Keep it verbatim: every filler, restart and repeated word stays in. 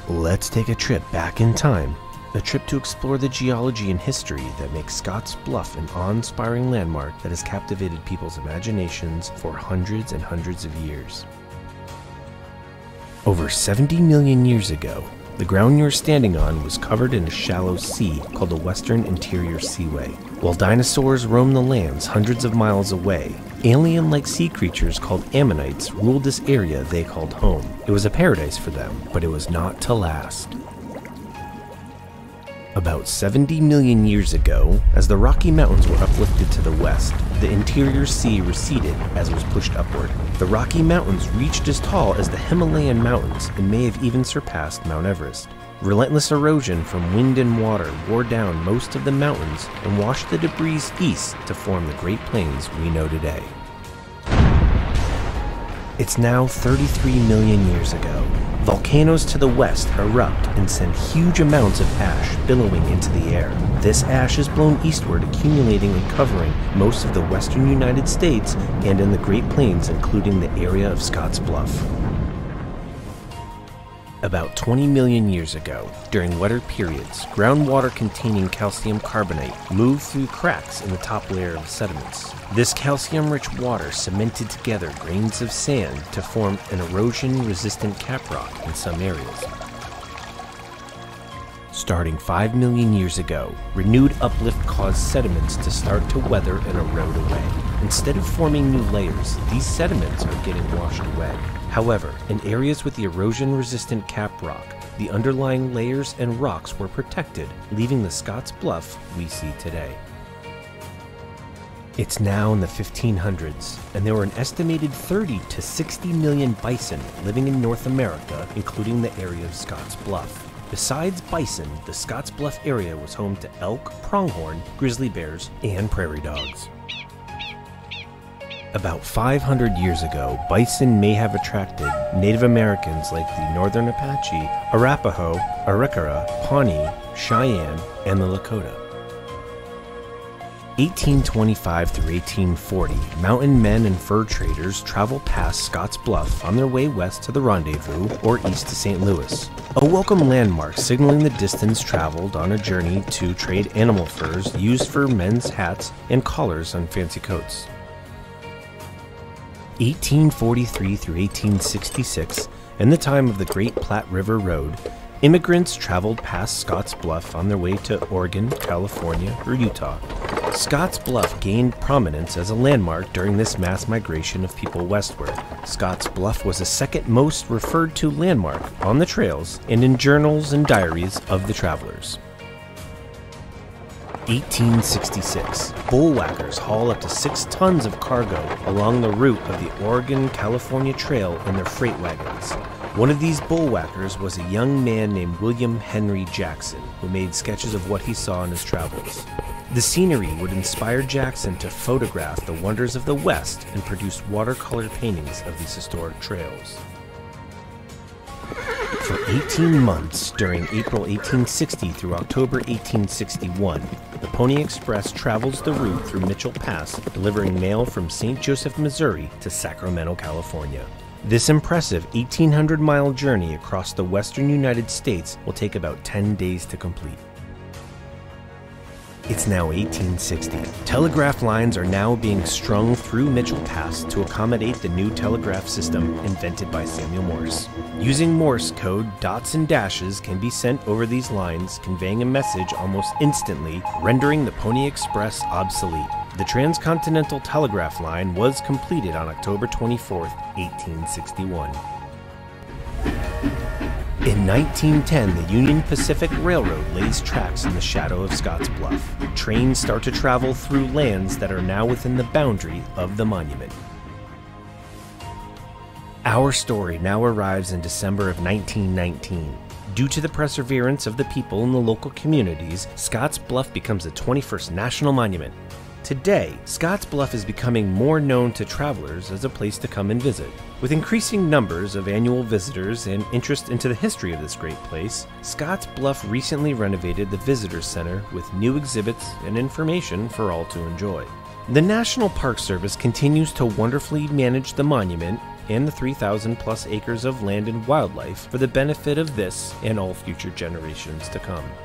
Let's take a trip back in time. A trip to explore the geology and history that makes Scottsbluff an awe-inspiring landmark that has captivated people's imaginations for hundreds and hundreds of years. Over seventy million years ago, the ground you're standing on was covered in a shallow sea called the Western Interior Seaway. While dinosaurs roamed the lands hundreds of miles away, alien-like sea creatures called ammonites ruled this area they called home. It was a paradise for them, but it was not to last. About seventy million years ago, as the Rocky Mountains were uplifted to the west, the interior sea receded as it was pushed upward. The Rocky Mountains reached as tall as the Himalayan mountains and may have even surpassed Mount Everest. Relentless erosion from wind and water wore down most of the mountains and washed the debris east to form the Great Plains we know today. It's now thirty-three million years ago. Volcanoes to the west erupt and send huge amounts of ash billowing into the air. This ash is blown eastward, accumulating and covering most of the western United States and in the Great Plains, including the area of Scottsbluff. About twenty million years ago, during wetter periods, groundwater containing calcium carbonate moved through cracks in the top layer of sediments. This calcium-rich water cemented together grains of sand to form an erosion-resistant caprock in some areas. Starting five million years ago, renewed uplift caused sediments to start to weather and erode away. Instead of forming new layers, these sediments are getting washed away. However, in areas with the erosion-resistant caprock, the underlying layers and rocks were protected, leaving the Scottsbluff we see today. It's now in the fifteen hundreds, and there were an estimated thirty to sixty million bison living in North America, including the area of Scottsbluff. Besides bison, the Scottsbluff area was home to elk, pronghorn, grizzly bears, and prairie dogs. About five hundred years ago, bison may have attracted Native Americans like the Northern Apache, Arapaho, Arikara, Pawnee, Cheyenne, and the Lakota. eighteen twenty-five through eighteen forty, mountain men and fur traders traveled past Scottsbluff on their way west to the Rendezvous or east to Saint Louis, a welcome landmark signaling the distance traveled on a journey to trade animal furs used for men's hats and collars on fancy coats. eighteen forty-three through eighteen sixty-six, in the time of the Great Platte River Road, immigrants traveled past Scottsbluff on their way to Oregon, California, or Utah. Scottsbluff gained prominence as a landmark during this mass migration of people westward. Scottsbluff was the second most referred to landmark on the trails and in journals and diaries of the travelers. eighteen sixty-six, bullwhackers haul up to six tons of cargo along the route of the Oregon-California Trail in their freight wagons. One of these bullwhackers was a young man named William Henry Jackson, who made sketches of what he saw in his travels. The scenery would inspire Jackson to photograph the wonders of the West and produce watercolor paintings of these historic trails. For eighteen months, during April eighteen sixty through October eighteen sixty-one, the Pony Express travels the route through Mitchell Pass, delivering mail from Saint Joseph, Missouri to Sacramento, California. This impressive eighteen hundred mile journey across the western United States will take about ten days to complete. It's now eighteen sixty. Telegraph lines are now being strung through Mitchell Pass to accommodate the new telegraph system invented by Samuel Morse. Using Morse code, dots and dashes can be sent over these lines, conveying a message almost instantly, rendering the Pony Express obsolete. The transcontinental telegraph line was completed on October twenty-fourth, eighteen sixty-one. In nineteen ten, the Union Pacific Railroad lays tracks in the shadow of Scottsbluff. Trains start to travel through lands that are now within the boundary of the monument. Our story now arrives in December of nineteen nineteen. Due to the perseverance of the people in the local communities, Scottsbluff becomes the twenty-first National Monument. Today, Scottsbluff is becoming more known to travelers as a place to come and visit. With increasing numbers of annual visitors and interest into the history of this great place, Scottsbluff recently renovated the Visitor Center with new exhibits and information for all to enjoy. The National Park Service continues to wonderfully manage the monument, and the three thousand plus acres of land and wildlife for the benefit of this and all future generations to come.